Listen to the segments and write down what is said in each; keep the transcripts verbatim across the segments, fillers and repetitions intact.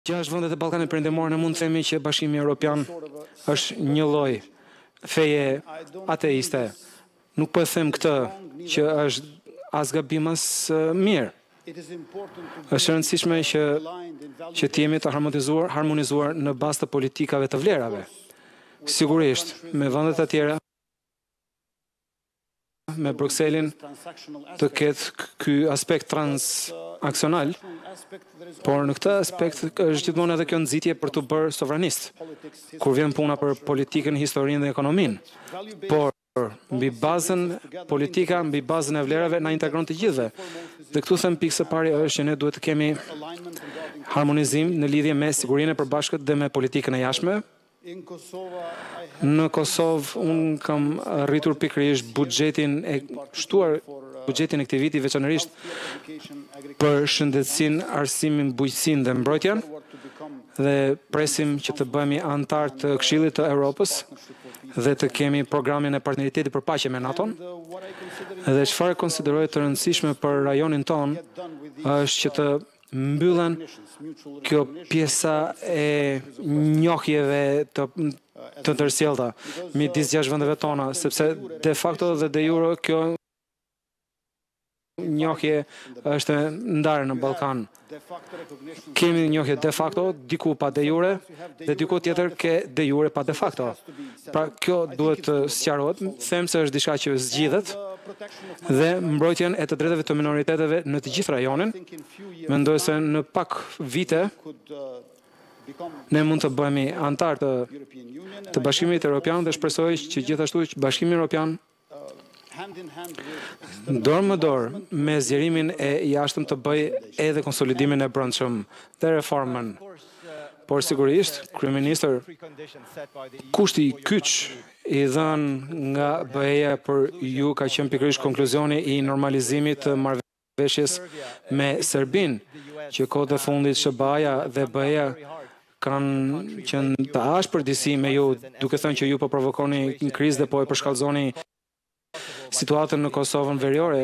gjashtë vendet e Ballkanit Perëndimor ne mund të themi që Bashkimi Evropian është një lloj feje ateiste. Nuk po e them këtë që është as gabim as mirë. Është e rëndësishme që që të jemi të harmonizuar, harmonizuar në bazë të politikave të vlerave. Sigurisht, me vendet e tjera, me Brukselin, të ketë ky aspekt transaksional, por në këtë aspekt është gjithmonë edhe kjo nxitje për të bërë sovranist, kur vjen puna për politikën, historinë dhe ekonominë. Por mbi bazën politika, mbi bazën e vlerave na integron të gjithëve. Dhe këtu them pikë së pari është që ne duhet të kemi harmonizim në lidhje me sigurinë e përbashkët dhe me politikën e jashtme. Në Kosovë unë kam rritur pikërisht buxhetin e shtuar buxhetin e këtij viti veçanërisht për shëndetësinë, arsimin, bujqësinë dhe mbrojtjen dhe presim që të bëhemi antar të Këshillit të Evropës dhe të kemi programin e partneritetit për paqe me NATO-n. Dhe çfarë konsideroj të rëndësishme për rajonin ton është që të mbyllen kjo pjesa e njohjeve të të ndërsjellta midis gjashtë vendeve tona, sepse de facto dhe de jure kjo njohje është ndarë në Ballkan. Kemi njohje de facto, diku pa de jure, dhe diku tjetër ke de jure pa de facto. Pra kjo duhet të sqarohet, them se është diçka që zgjidhet dhe mbrojtjen e të drejtave të minoriteteve në të gjithë rajonin. Mendoj se në pak vite ne mund të bëhemi antar të, të Bashkimit Evropian dhe shpresoj që gjithashtu që Bashkimi Evropian dorë më dorë me zgjerimin e jashtëm të bëj edhe konsolidimin e brendshëm dhe reformën. Por sigurisht, kryeministër, kushti i kyç i dhënë nga B E-ja për ju ka qenë pikërisht konkluzioni i normalizimit të marrëveshjes me Serbinë, që kohët e fundit S B A-ja dhe B E-ja kanë qenë të ashpër disi me ju, duke thënë që ju po provokoni një krizë dhe po e përshkallëzoni situatën në Kosovën Veriore,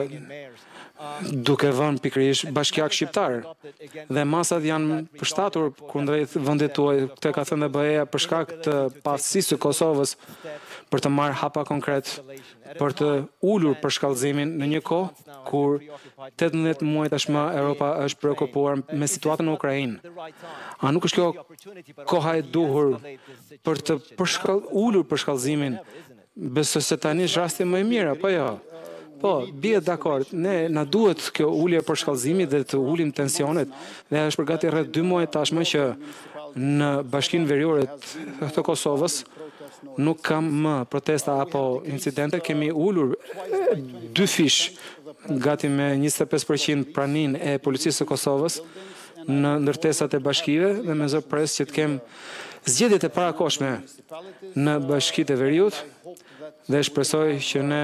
duke vënë pikërisht bashkiak shqiptar. Dhe masat janë përshtatur kundrejt vendit tuaj, këtë ka thënë B E-ja për shkak të pastësisë së Kosovës për të marrë hapa konkret, për të ulur përshkallëzimin në një kohë kur tetëmbëdhjetë muaj tashmë Europa është preokupuar me situatën në Ukrainë. A nuk është kjo koha e duhur për të përshkall, ulur përshkallëzimin? Besoj se tani është rasti më i mirë, apo jo? Po, bie dakord, ne na duhet kjo ulje për shkallëzimit dhe të ulim tensionet, dhe është përgati rreth dy muaj tashmë që në Bashkinë Veriore të Kosovës nuk kam më protesta apo incidente, kemi ulur dy fish, gati me njëzet e pesë përqind praninë e policisë së Kosovës në ndërtesat e bashkive dhe me zë pres që të kem zgjedhjet e parakoshme në Bashkitë e Veriut dhe shpresoj që ne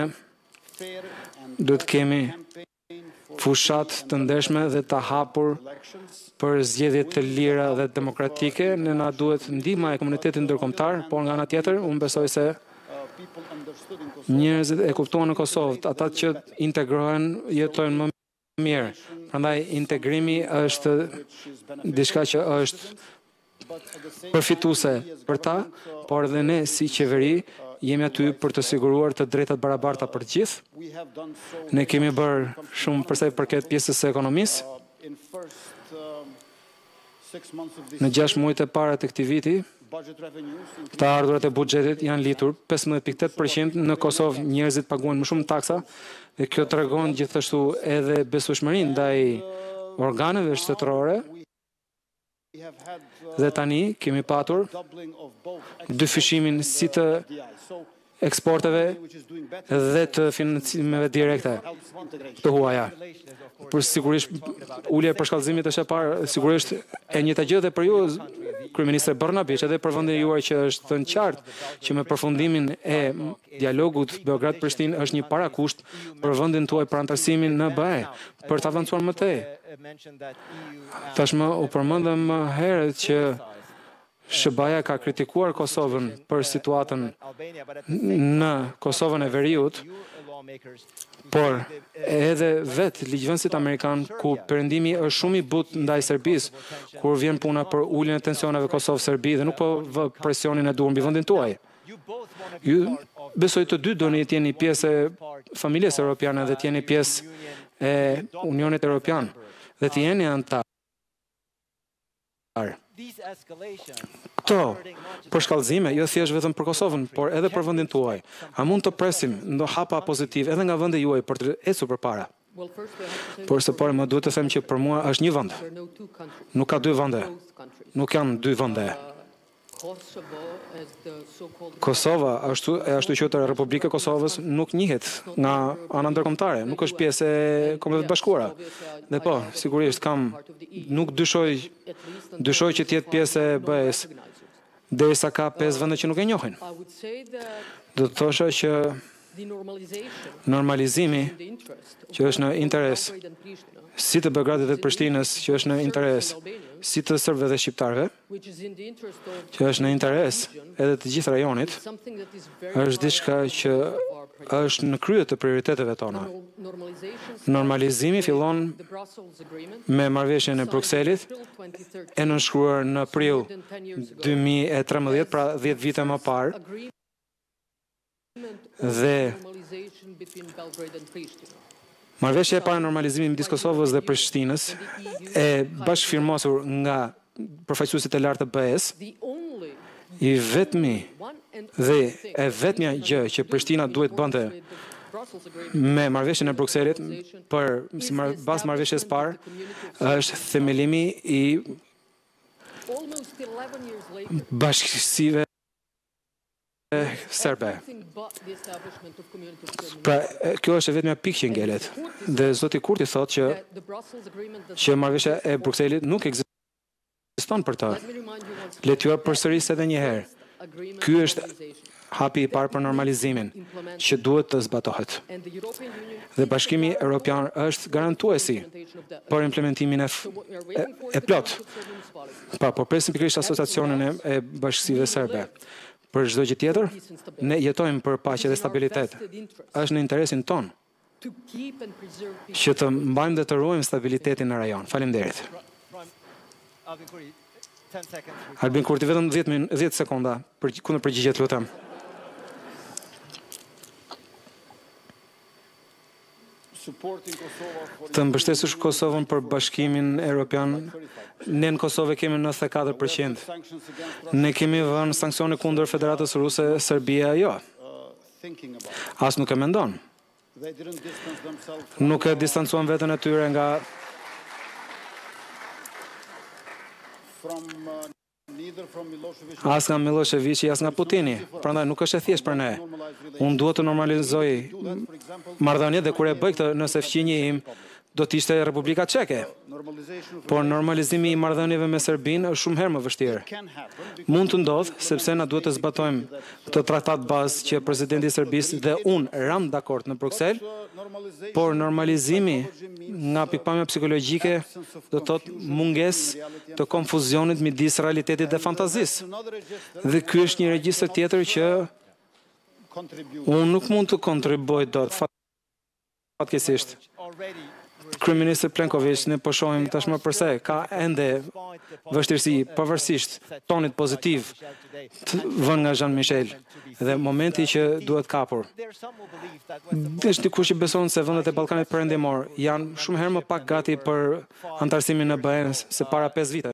do të kemi fushat të ndershme dhe të hapur për zgjedhje të lira dhe demokratike. Ne na duhet ndihma e komunitetit ndërkombëtar, por nga ana tjetër unë besoj se njerëzit e kuptuan në Kosovë, ata që integrohen jetojnë më mirë. Prandaj integrimi është diçka që është përfituese për ta, por edhe ne si qeveri jemi aty për të siguruar të drejtat barabarta për të gjithë. Ne kemi bërë shumë përsa i përket pjesës së ekonomisë. Në gjashtë muajt e para të këtij viti, të ardhurat e buxhetit janë litur pesëmbëdhjetë pikë tetë përqind, në Kosovë njerëzit paguajnë më shumë taksa dhe kjo tregon gjithashtu edhe besueshmërinë ndaj organeve shtetërore. Dhe tani kemi patur dyfishimin si të eksporteve dhe të financimeve direkte të huaja. Për sigurisht, ulja e përshkallëzimit është e parë, sigurisht e njëjta gjë edhe për ju, kryeministër Brnabić, edhe për vendin juaj që është në qartë që me përfundimin e dialogut Beograd-Prishtinë është një parakusht për vendin tuaj për antarësimin në B E, për të avancuar më tej. Tashmë u përmendëm më herët që S B A-ja ka kritikuar Kosovën për situatën në Kosovën e Veriut Por edhe vetë ligjvënësit amerikan ku perëndimi është shumë i butë ndaj Serbisë, kur vjen puna për uljen e tensioneve Kosovë-Serbi dhe nuk po vë presionin e duhur mbi vendin tuaj. Ju besoj të dy doni të jeni pjesë e familjes europiane dhe të jeni pjesë e Unionit Evropian dhe të jeni antar. Këto përshkallëzime jo thjesht vetëm për Kosovën, por edhe për vendin tuaj. A mund të presim ndo hapa pozitiv edhe nga vendi juaj për të ecur përpara? Por së pari më duhet të them që për mua është një vend. Nuk ka dy vende. Nuk janë dy vende. Kosova, ashtu e ashtu quajtur Republika e Kosovës, nuk njihet nga ana ndërkombëtare, nuk është pjesë e Kombeve të Bashkuara. Dhe po, sigurisht kam nuk dyshoj dyshoj që të jetë pjesë e B E-s, derisa ka pesë vende që nuk e njohin. Do të thosha që normalizimi që është në interes si të Beogradit dhe të Prishtinës, që është në interes si të serbëve dhe shqiptarëve, që është në interes edhe të gjithë rajonit, është diçka që është në krye të prioriteteve tona. Normalizimi fillon me marrëveshjen e Brukselit, e nënshkruar në prill dy mijë e tretëmbëdhjetë, pra dhjetë vite më parë, dhe marrëveshja e parë e normalizimit midis Kosovës dhe Prishtinës, e bashkëfirmosur nga përfaqësuesit e lartë të B E-s, i vetmi dhe e vetmja gjë që Prishtina duhet bënte me marrëveshjen e Brukselit për si mar, bazë marrëveshjes parë është themelimi i bashkësive serbe. Pra, kjo është e vetmja pikë që ngelet. Dhe zoti Kurti thotë që që marrëveshja e Brukselit nuk ekziston për të. Le t'ju përsëris edhe një herë. Ky është hapi i parë për normalizimin, që duhet të zbatohet. Dhe Bashkimi Evropian është garantuesi për implementimin e, e, e plot. Pa, po presim pikërisht asociacionin e, e bashkësive serbe. Për çdo gjë tjetër, ne jetojmë për paqe dhe stabilitet. Është në interesin ton që të mbajmë dhe të ruajmë stabilitetin në rajon. Faleminderit. Albin Kurti, vetëm dhjetë sekonda për kundër përgjigjet, lutem. Të mbështesësh Kosovën për Bashkimin Evropian, ne në Kosovë kemi nëntëdhjetë e katër përqind. Ne kemi vënë sanksione kundër Federatës Ruse, Serbia jo. As nuk e mendon. Nuk e distancuan veten e tyre nga as nga Miloševići, as nga Putini. Prandaj nuk është e thjeshtë për ne. Unë duhet të normalizoj marrëdhëniet dhe kur e bëj këtë, nëse fqinji im do të ishte Republika Çeke. Por normalizimi i marrëdhënieve me Serbinë është shumë herë më vështirë. Mund të ndodhë sepse na duhet të zbatojmë këtë traktat bazë që presidenti i Serbisë dhe unë ram dakord në Bruksel, por normalizimi nga pikpamja psikologjike do të thotë mungesë të konfuzionit midis realitetit dhe fantazisë. Dhe ky është një regjistër tjetër që unë nuk mund të kontribuoj dot fatkeqësisht. Kryeministri Plenković, ne po shohim tashmë përse ka ende vështirësi pavarësisht tonit pozitiv të vënë nga Jean Michel dhe momenti që duhet kapur. Është dikush që beson se vendet e Ballkanit Perëndimor janë shumë herë më pak gati për antarësimin në B E se para pesë vite.